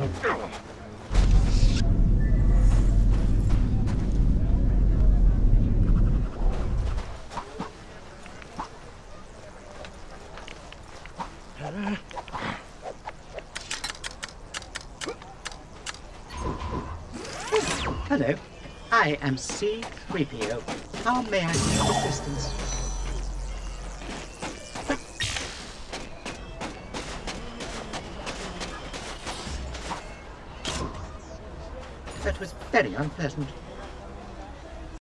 Hello, I am C-3PO. How may I be of assistance? That was very unpleasant.